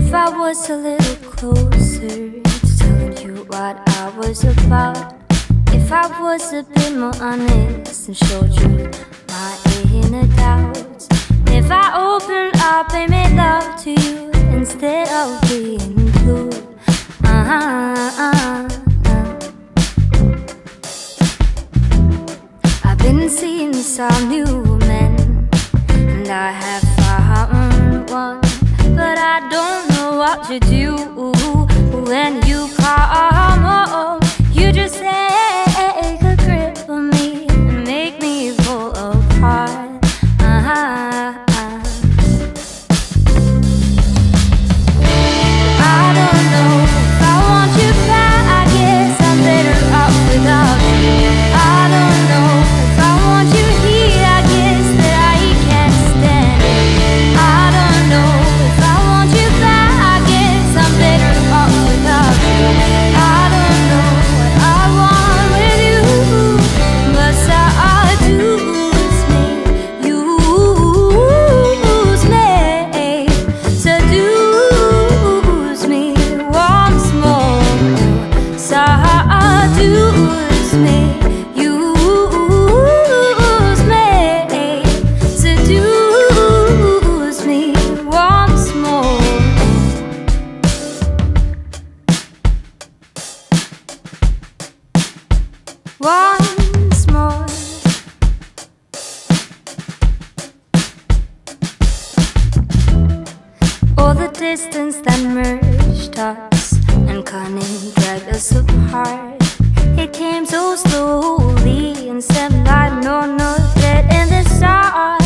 If I was a little closer to telling you what I was about, if I was a bit more honest and showed you my inner doubts, if I opened up and made love to you instead of being blue, I've been seeing some new men, and I have found one, but I don't know what to do when you come home. You just take a grip on me and make me fall apart. I don't know if I want you back. I guess I'm better off without you. I don't know if I want you here. I guess that I can't stand it. I don't know if I want you back. I guess I'm better off without you. I don't know what I want with you, but seduce me, use me, seduce me once more, seduce me, use me, seduce me once more. Once more. All the distance that merged us and cunning dragged us apart, it came so slowly and seemed like no dead in the stars.